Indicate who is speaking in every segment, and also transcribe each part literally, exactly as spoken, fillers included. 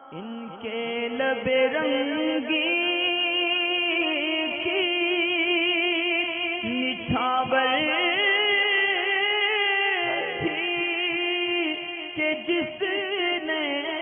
Speaker 1: ان کے لب رنگی کی نچھاور تھی کہ جس نے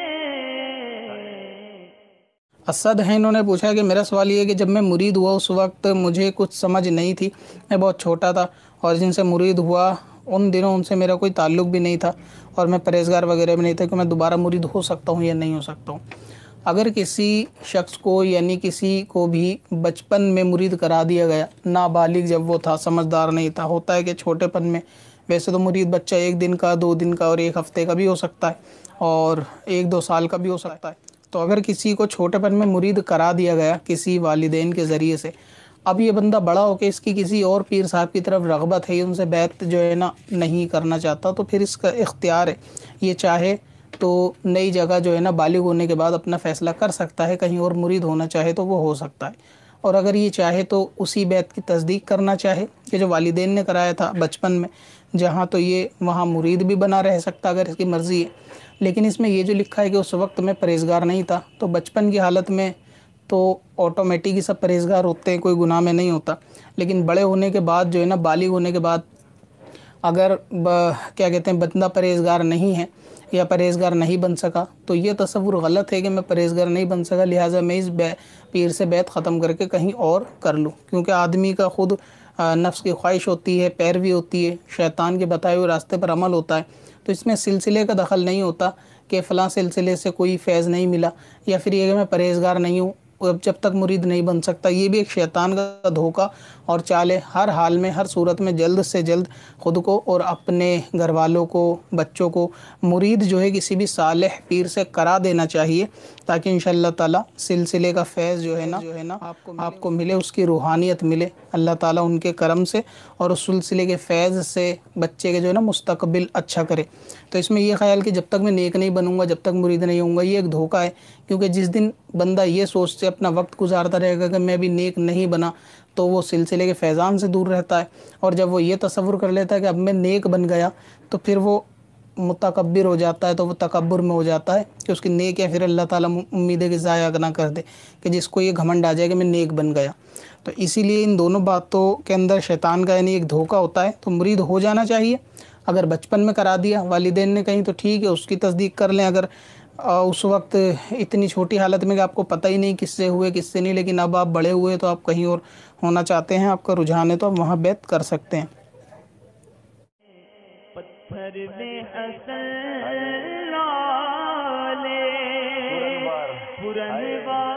Speaker 2: اسد ہیں، انہوں نے پوچھا کہ میرا سوال یہ ہے کہ جب میں مرید ہوا اس وقت مجھے کچھ سمجھ نہیں تھی، میں بہت چھوٹا تھا، اور جن سے مرید ہوا ان دنوں ان سے میرا کوئی تعلق بھی نہیں تھا اور میں پرہیزگار وغیرہ بھی نہیں تھا کہ میں دوبارہ مرید ہو سکتا ہوں یا نہیں ہو سکتا ہوں۔ اگر کسی شخص کو یعنی کسی کو بھی بچپن میں مرید کرا دیا گیا، نابالغ جب وہ تھا، سمجھدار نہیں تھا، ہوتا ہے کہ چھوٹے پن میں ویسے تو مرید بچہ ایک دن کا، دو دن کا اور ایک ہفتے کا بھی ہو سکتا ہے اور ایک دو سال کا بھی ہو سکتا ہے، تو اگر کسی کو چھوٹے پن میں مرید کرا دیا گیا کسی والدین کے ذریعے سے، اب یہ بندہ بڑا ہو کے اس کی کسی اور پیر صاحب کی طرف رغبت ہے، ان سے بیعت جو ہے نا نہیں کرنا چاہتا، تو پھر اس کا اختیار ہے، یہ چاہے تو نئی جگہ جو ہے نا بالغ ہونے کے بعد اپنا فیصلہ کر سکتا ہے، کہیں اور مرید ہونا چاہے تو وہ ہو سکتا ہے، اور اگر یہ چاہے تو اسی بیعت کی تصدیق کرنا چاہے کہ جو والدین نے کرایا تھا بچپن میں جہاں، تو یہ وہاں مرید بھی بنا رہ سکتا اگر اس کی مرضی ہے۔ لیکن اس میں یہ جو لکھا ہے کہ اس وقت میں پرہیزگار نہیں تھا، تو بچپن کی حالت میں تو آٹومیٹک ہی سب پرہیزگار ہوتے ہیں، کوئی گناہ میں نہیں ہوتا، لیکن بڑے ہونے کے بعد جو ہے نا بالغ ہونے کے بعد اگر کیا کہتے ہیں بندہ پرہیزگار نہیں ہے یا پرہیزگار نہیں بن سکا، تو یہ تصور غلط ہے کہ میں پرہیزگار نہیں بن سکا لہٰذا میں اس پیر سے بیعت ختم کر کے کہیں اور کر لوں، کیونکہ آدمی کا خود نفس کی خواہش ہوتی ہے، پیروی ہوتی ہے، شیطان کے بتائے ہوئے راستے پر عمل ہوتا ہے، تو اس میں سلسلے کا دخل نہیں ہوتا کہ فلاں سلسلے سے کوئی فیض نہیں ملا، یا پھر یہ کہ میں پرہیزگار نہیں ہوں جب تک مرید نہیں بن سکتا، یہ بھی ایک شیطان کا دھوکہ اور چال ہے۔ ہر حال میں، ہر صورت میں جلد سے جلد خود کو اور اپنے گھر والوں کو، بچوں کو مرید جو ہے کسی بھی صالح پیر سے کرا دینا چاہیے، تاکہ انشاءاللہ تعالی سلسلے کا فیض جو ہے نا جو ہے نا آپ کو ملے، اس کی روحانیت ملے، اللہ تعالیٰ ان کے کرم سے اور اس سلسلے کے فیض سے بچے کے جو ہے نا مستقبل اچھا کرے۔ تو اس میں یہ خیال کہ جب تک میں نیک نہیں بنوں گا، جب تک مرید نہیں ہوں گا، یہ ایک دھوکہ ہے، کیونکہ جس دن بندہ یہ سوچ سے اپنا وقت گزارتا رہے گا کہ میں بھی نیک نہیں بنا، تو وہ سلسلے کے فیضان سے دور رہتا ہے، اور جب وہ یہ تصور کر لیتا ہے کہ اب میں نیک بن گیا، تو پھر وہ متکبر ہو جاتا ہے، تو وہ تکبر میں ہو جاتا ہے کہ اس کی نیک یا پھر اللہ تعالیٰ امید ہے کہ ضائع نہ کر دے، کہ جس کو یہ گھمنڈ آ جائے کہ میں نیک بن گیا۔ تو اسی لیے ان دونوں باتوں کے اندر شیطان کا یعنی ایک دھوکہ ہوتا ہے، تو مرید ہو جانا چاہیے۔ اگر بچپن میں کرا دیا والدین نے کہیں تو ٹھیک ہے، اس کی تصدیق کر لیں، اگر اس وقت اتنی چھوٹی حالت میں کہ آپ کو پتہ ہی نہیں کس سے ہوئے کس سے نہیں، لیکن اب آپ بڑے ہوئے تو آپ کہیں اور ہونا چاہتے ہیں، آپ کا رجحان ہے، تو آپ وہاں بیعت کر سکتے ہیں۔
Speaker 1: پتھر میں حسن لالے پرنوار